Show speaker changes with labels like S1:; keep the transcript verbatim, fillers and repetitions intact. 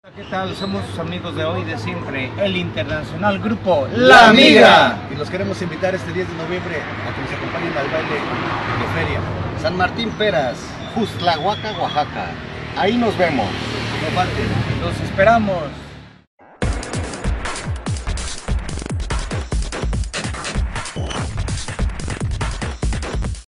S1: ¿Qué tal? Somos sus amigos de hoy y de siempre, el internacional grupo
S2: La Amiga. Y los queremos invitar este diez de noviembre a que nos acompañen al baile de feria.
S3: San Martín Peras, Justlahuaca, Oaxaca. Ahí nos vemos.
S1: Los esperamos.